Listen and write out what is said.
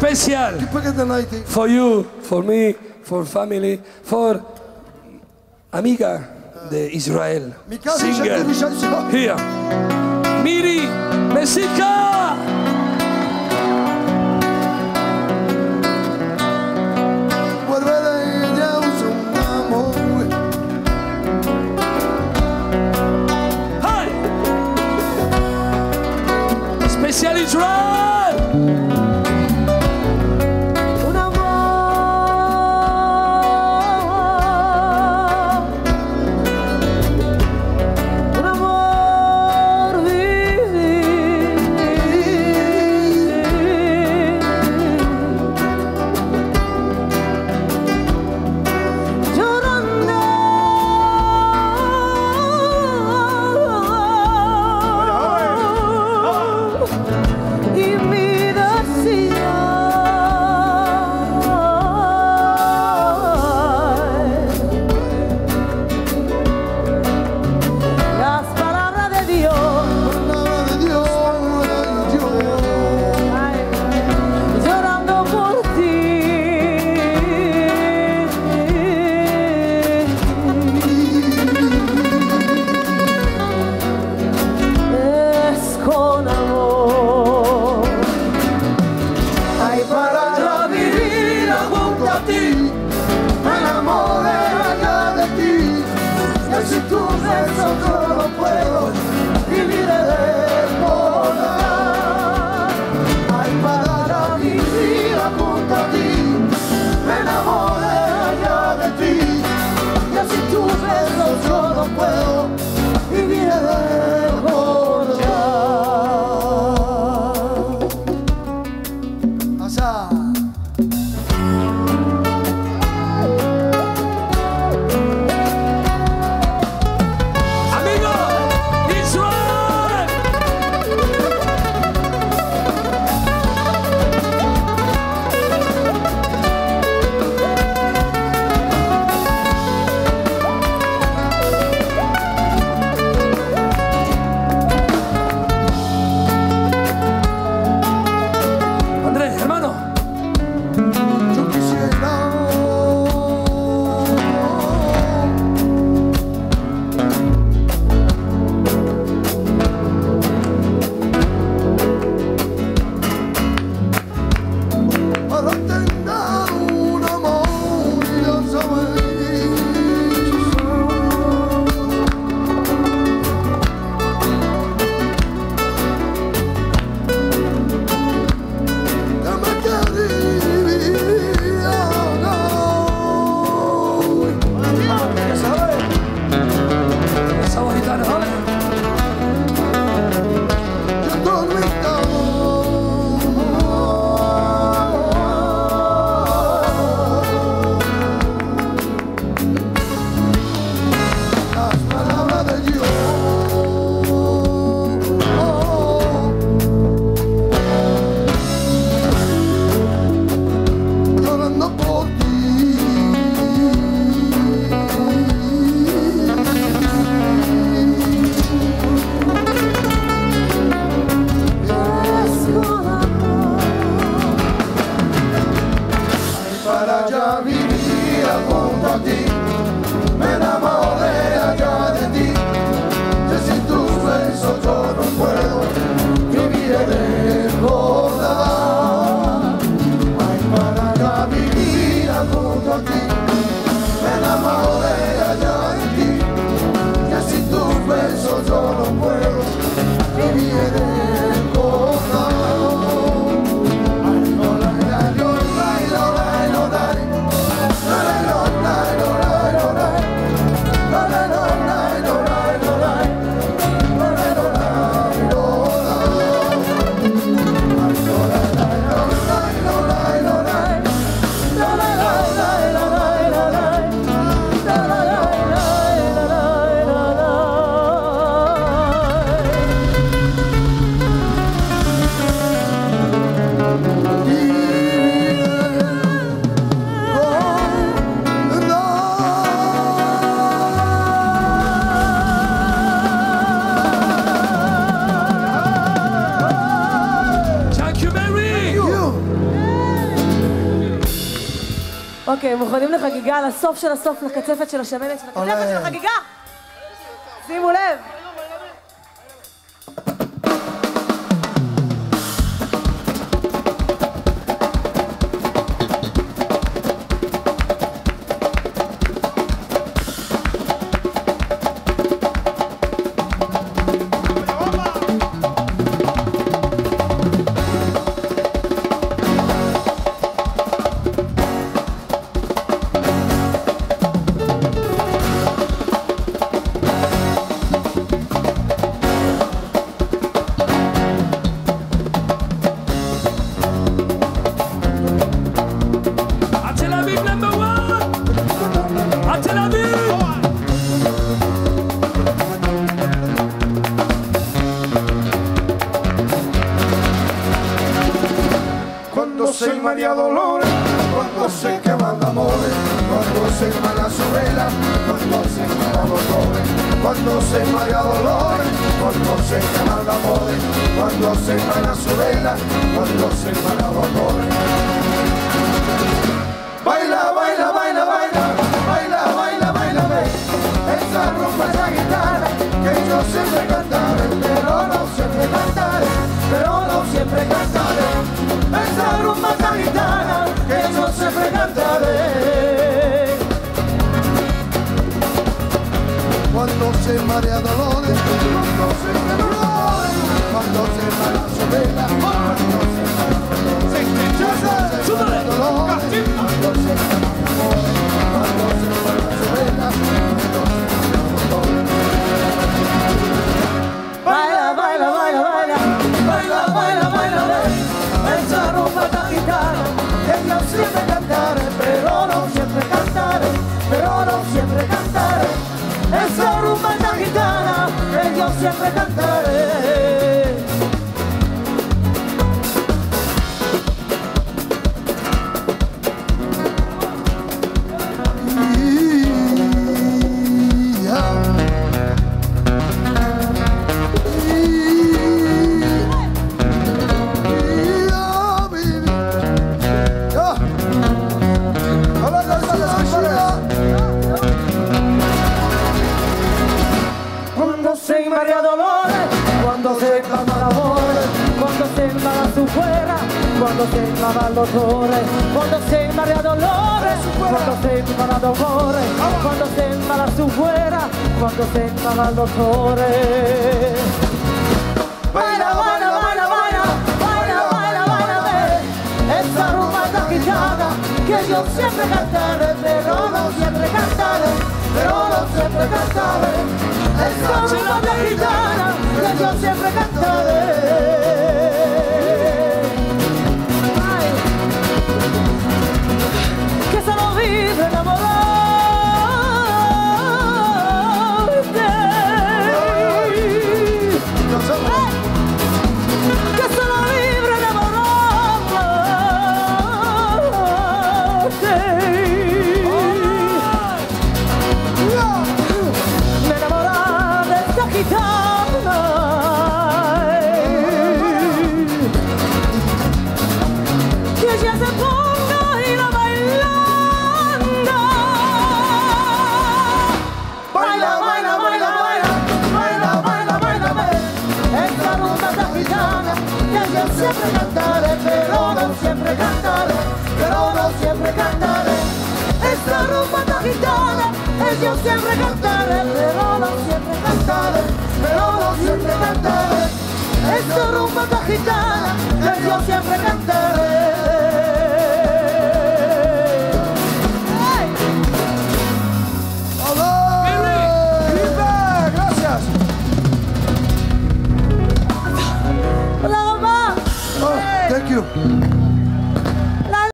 especial for you, for me, for family, for amiga de Israel. Singer. Here. Miri Messica. Hi. Especial Israel. Ay, אוקיי, מוכנים לחגיגה לסוף של הסוף, לקצפת של השמנת של הקצפת של החגיגה? שימו לב. se María Dolores, cuando se queman amores, cuando se María Sorella, cuando se queman dolores, cuando se María Dolores, cuando se queman amores, cuando se María Sorella, cuando se María Dolores. Baila, baila, baila, baila, baila, baila, baila, esa rumba, esa guitarra, que yo siempre cantaré, pero no siempre cantaré, pero no siempre cantaré. Esa rumba, esa guitarra, que yo siempre cantaré. Cuando se María Dolores, cuando se María Dolores, cuando se María Sorella, cuando se María Dolores, cuando se María Dolores, cuando se María Sorella, baila, baila, baila, baila, baila, baila, baila, esa rumba, esa guitarra, que yo siempre cantaré, pero no siempre cantaré, pero no siempre cantaré. Esa rumba, esa guitarra, que yo siempre cantaré. Se María Dolores, cuando se clama la amores, cuando se embala su fuera, cuando se clama los dolores, cuando se María Dolores, cuando se embala los amores, cuando se embala su fuera, cuando se embala los dolores. Baila, baila, baila, baila, baila, baila, baila, esa rumba, esa guitarra, que yo siempre cantaré, pero no siempre cantaré, pero no siempre cantaré. Esa rumba, esa guitarra, que yo siempre cantaré. Ay, que solo vive enamorado. Que ella se ponga a ir a bailando. Baila, baila, baila, baila, baila, baila, baila, baila. Esta rumba esta gitana, que yo siempre cantaré, pero no siempre cantaré, pero no siempre cantaré. Esta rumba esta gitana, que yo siempre cantaré, pero no siempre cantaré, pero no siempre cantaré. Esta rumba esta gitana, que yo siempre cantaré. Gracias. Hola, mamá. Oh, thank you.